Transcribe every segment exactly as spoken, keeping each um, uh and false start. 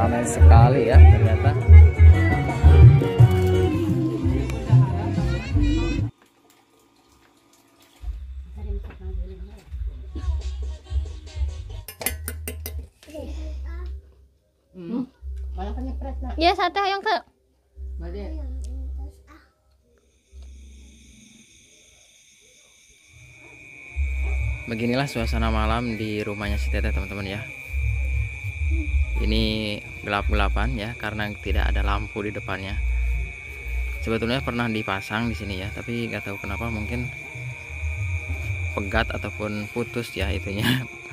Ramai sekali ya ternyata. Hmm. Ya sate yang ke. Beginilah suasana malam di rumahnya si Teteh, teman-teman ya. Ini gelap-gelapan ya karena tidak ada lampu di depannya. Sebetulnya pernah dipasang di sini ya, tapi nggak tahu kenapa, mungkin pegat ataupun putus ya itunya.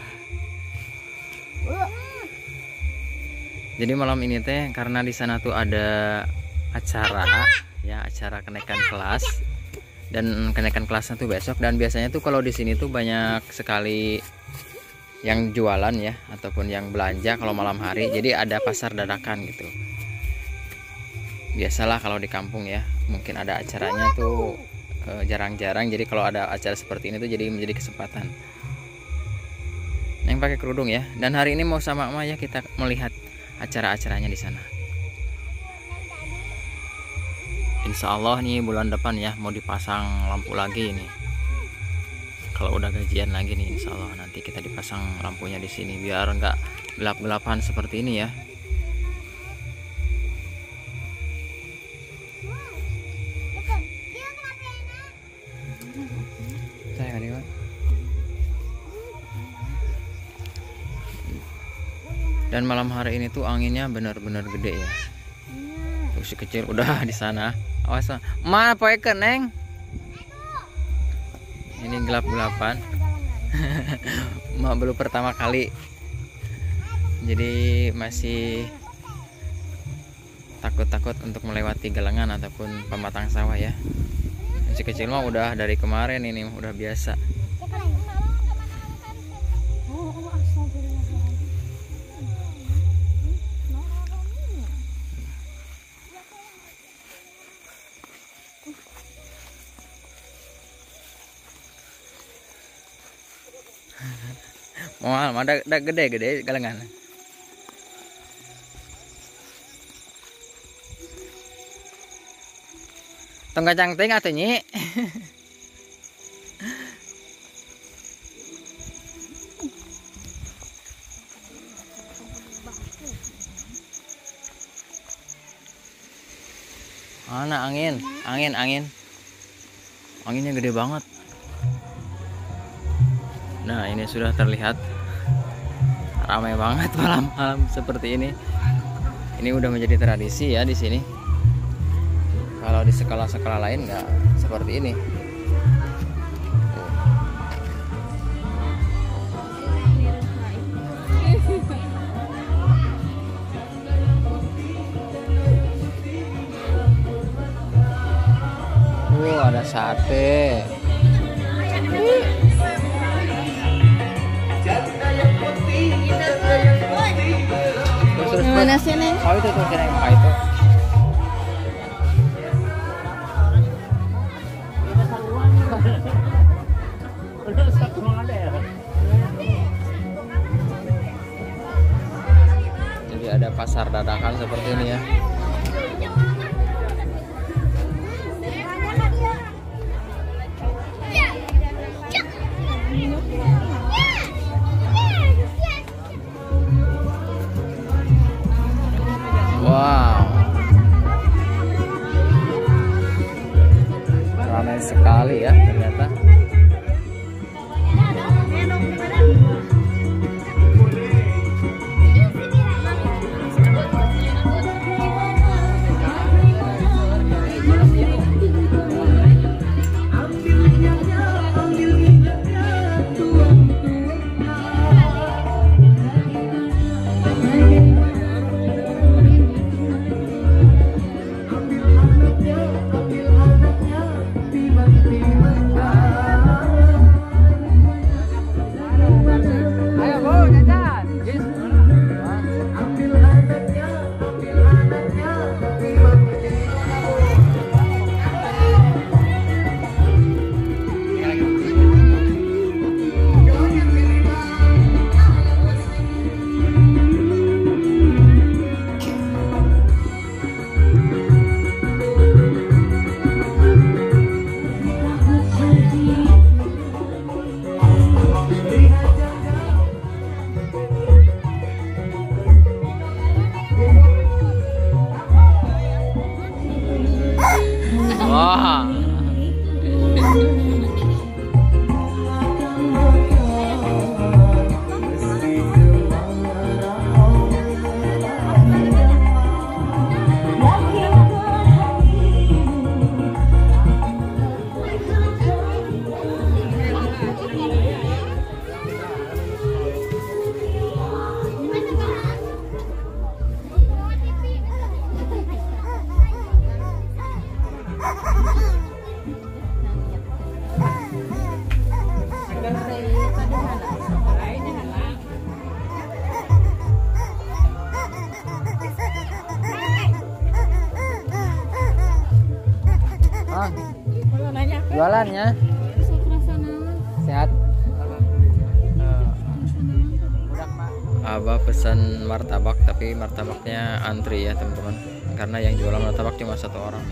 Jadi malam ini teh karena di sana tuh ada acara ya, acara kenaikan kelas, dan kenaikan kelasnya tuh besok, dan biasanya tuh kalau di sini tuh banyak sekali yang jualan ya ataupun yang belanja kalau malam hari. Jadi ada pasar dadakan gitu. Biasalah kalau di kampung ya, mungkin ada acaranya tuh jarang-jarang. Jadi kalau ada acara seperti ini tuh jadi menjadi kesempatan. Yang pakai kerudung ya. Dan hari ini mau sama emak ya kita melihat acara-acaranya di sana. Insya Allah nih bulan depan ya mau dipasang lampu lagi nih. Kalau udah gajian lagi nih, insya Allah nanti kita dipasang lampunya di sini biar nggak gelap-gelapan seperti ini ya. Saya nggak. Dan malam hari ini tuh anginnya benar-benar gede ya. Tuh si kecil udah di sana. Awas, mana poe keneng? Ini gelap-gelapan. Mak baru pertama kali. Jadi masih takut-takut untuk melewati galengan ataupun pematang sawah ya. Si kecil mah udah dari kemarin ini udah biasa. Mau ada ada gede-gede galengan. Tong kacang teh atuh nyi. Mana angin, angin, angin. Anginnya gede banget. Nah, ini sudah terlihat ramai banget malam-malam seperti ini. Ini udah menjadi tradisi ya di sini. Kalau di sekolah-sekolah lain nggak seperti ini. Oh, ada sate. Mana sih neng? Oh itu tuh kira yang pakai itu. Jadi ada pasar dadakan seperti ini ya. Wow, ramai sekali ya ternyata. Tiba-tiba Wah. Jualannya sehat. Abah pesan martabak tapi martabaknya antri ya teman-teman, karena yang jualan martabak cuma satu orang.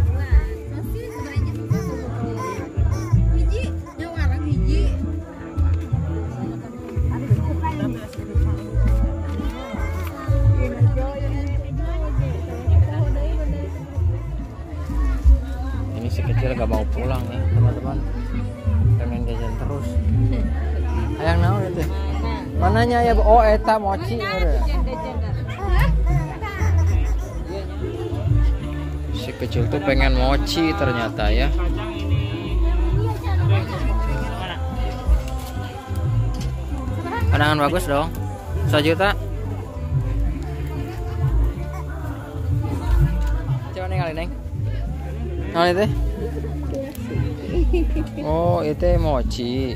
Si kecil gak mau pulang ya teman-teman, pengen jajan terus. Ayang naon itu? Mananya ya? Oh eta mochi. Si kecil tuh pengen mochi ternyata ya. Pandangan bagus dong. Sejuta. Coba nenggalin neng. Nah itu. Oh itu mochi.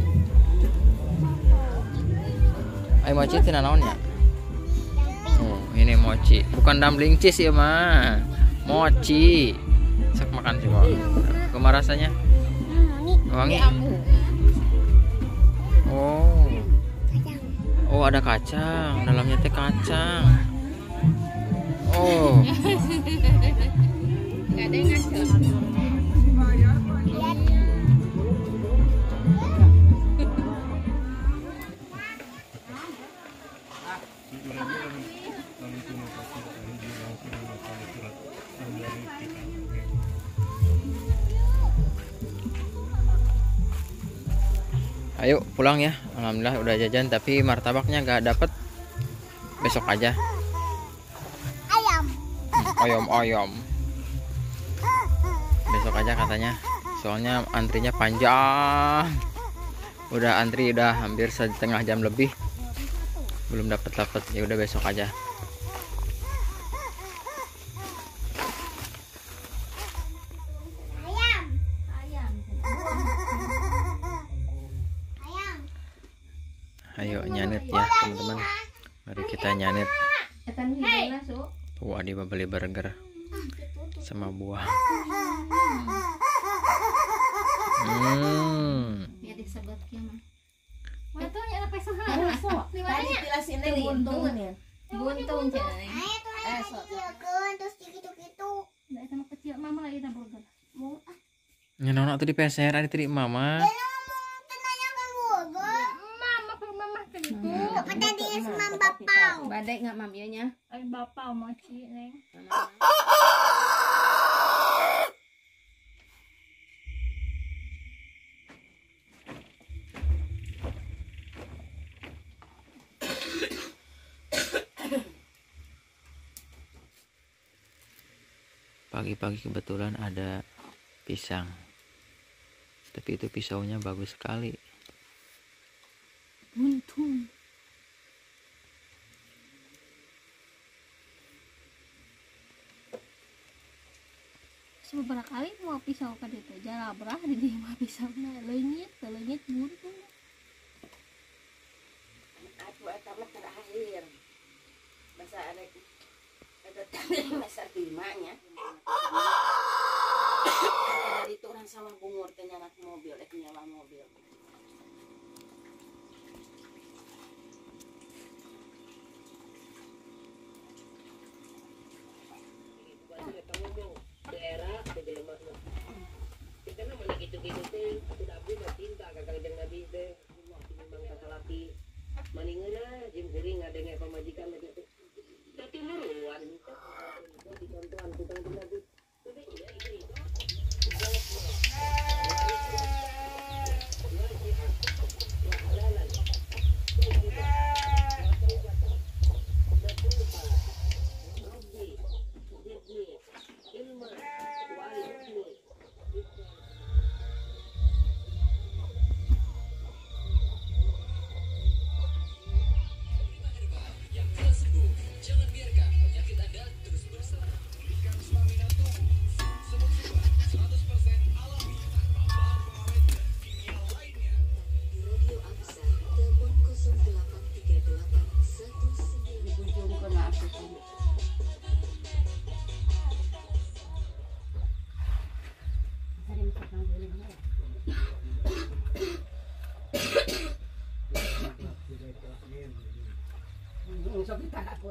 Ayo mochi itu naonnya? Oh ini mochi, bukan dumpling cheese ya mah. Mochi. Sok makan coba. Gimana rasanya? Wangi. Oh. Oh ada kacang, dalamnya teh kacang. Oh. Gak ada yang ngasih. Ayo pulang ya. Alhamdulillah udah jajan, tapi martabaknya gak dapet. Besok aja. Ayam. Ayam ayam. Besok aja katanya. Soalnya antrinya panjang. Udah antri udah hampir setengah jam lebih. Belum dapet dapet. Ya udah besok aja. Ayo nyanit ya teman-teman, mari kita nyanit. Tuh Adi beli burger sama buah. Hmm. Nyenong tuh di peser ada tadi mama. Badai nggak mamianya? Ay bapak mochi neng. Pagi-pagi kebetulan ada pisang, tapi itu pisaunya bagus sekali. Untung. Beberapa kali mau pisau ke itu jalan berah di dia mah pisau na lenyit lenyit buntung. Aku etama terakhir. Masa ada ada tanda masa timanya. Dari itu orang sama bungur ternyata mobil, eh nyala mobil.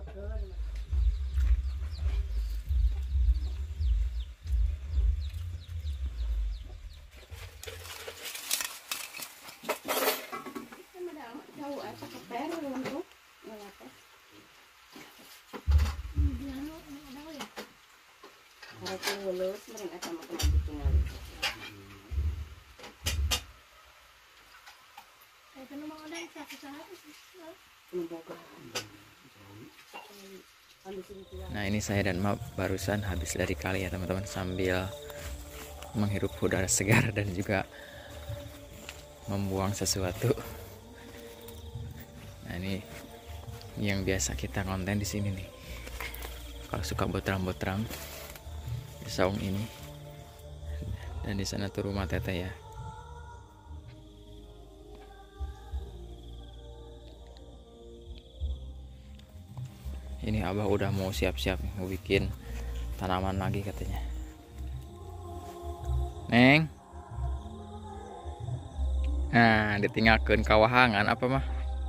Nah ini saya dan Map barusan habis dari kali ya teman-teman, sambil menghirup udara segar dan juga membuang sesuatu. Nah ini, ini yang biasa kita konten di sini nih. Kalau suka botram-botram di saung ini, dan di sana tuh rumah teteh ya. Ini abah udah mau siap-siap mau bikin tanaman lagi katanya. Neng, nah ditinggalkan kawahangan apa mah?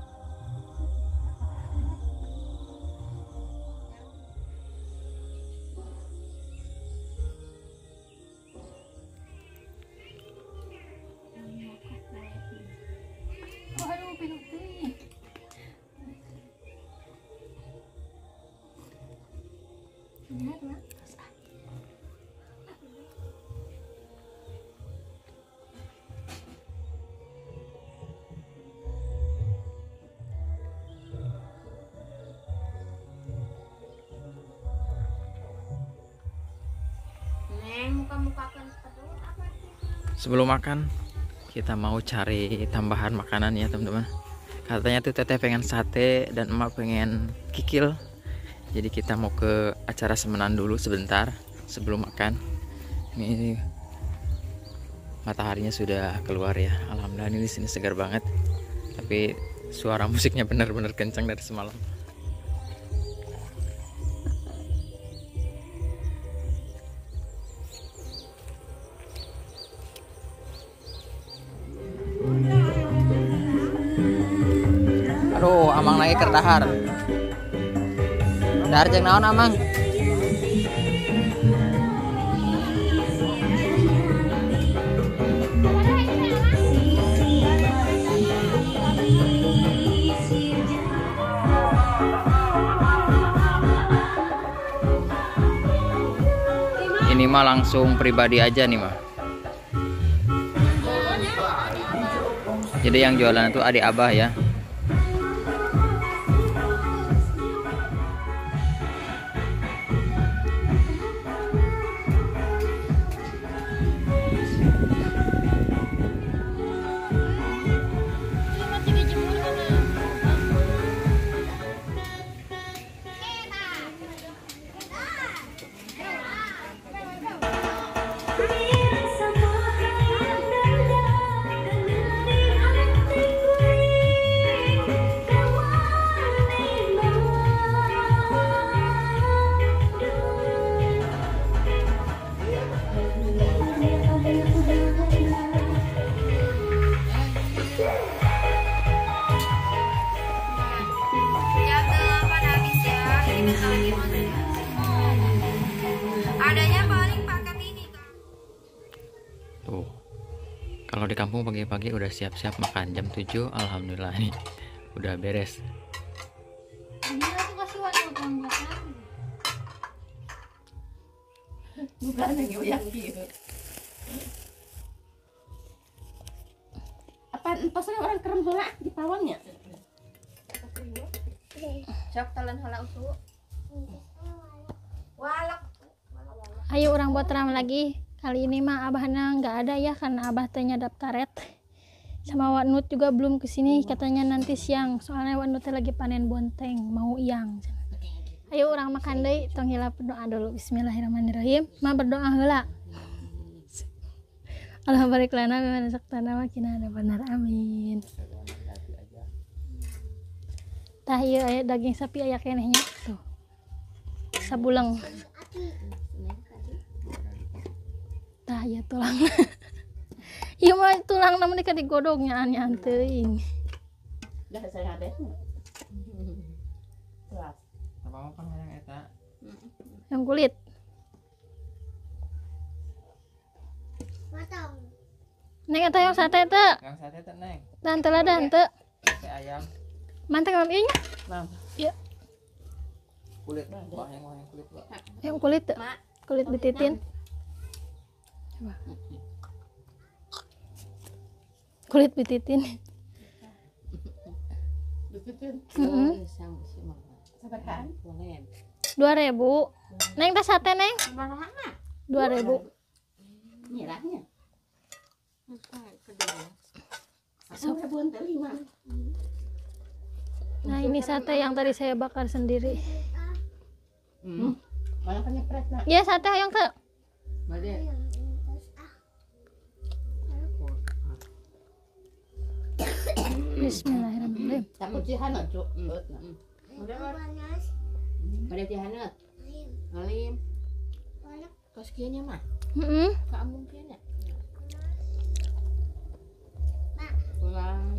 Sebelum makan kita mau cari tambahan makanan ya teman-teman. Katanya tuh teteh pengen sate dan emak pengen kikil. Jadi kita mau ke acara semenan dulu sebentar sebelum makan. Ini mataharinya sudah keluar ya. Alhamdulillah ini di sini segar banget. Tapi suara musiknya benar-benar kencang dari semalam. Aduh, amang lagi kerdahar. Dahar jeung naon amang? Ini mah langsung pribadi aja nih mah. Jadi yang jualan itu adik abah ya. Tuh, kalau di kampung pagi-pagi udah siap-siap makan jam tujuh, alhamdulillah nih udah beres. Bukan lagi yakin. Apa pasal orang kerem heula di pawangnya? Cok talan heula usuh. Walak. Ayo orang buat ram lagi. Kali ini mah abahnya nggak ada ya karena abah teh nyadap karet. Sama Wadnut juga belum kesini, katanya nanti siang. Soalnya Wadnut teh lagi panen bonteng, mau iang. Ayo orang makan deui, tong heula berdoa dulu. Bismillahirrahmanirrahim. Ma berdoa heula. Allah barik lana bima razaqtana wa qina adzabannar. Amin. Tah ieu aya daging sapi aya kenehnya tuh. Sabuleng. Tah ya tulang. Ieu mah tulang namun dika digodognya aneh teuing. Dah saya ada. Kelas. ayam kulit. Neng eta yang sate teh. Yang sate teh neng. Dan teladan teh. Sate ayam. Manteng mam ieu nya. Nah, Iya, kulit wah yang wah yang kulit wah. ayam kulit teh. Mak, Kulit betitin. Coba. Kulit betitin. Mm-mm. oh, sang si mama. Sabarkan. Boleh. dua ribu. Neng teh sate neng. Mana? dua ribu. Nyerahnya. Satu ribuan tadi mah. Nah, ini sate yang tadi saya bakar sendiri. Hmm. Mana kan nyepret nak. Ya, sate yang teh. Bade. Bismillahirrahmanirrahim. Takut jihanat cuk. Bade tihanat. Alim. Kos kieunya mah. Heeh. Ka amun kieunya. Pulang.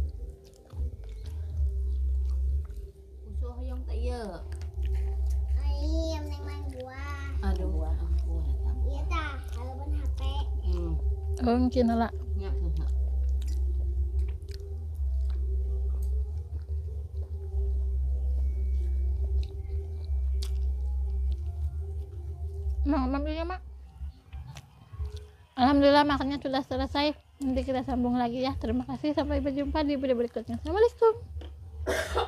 Usuh hoyong teh ieu. Ayam neng main buah. Aduh, buah buah. Iya tah, halaman H P. Hmm. Oh, mungkin lah. Nya tuh. Mak, ambilnya mak. Alhamdulillah makannya sudah selesai. Nanti kita sambung lagi ya. Terima kasih. Sampai berjumpa di video berikutnya. Assalamualaikum.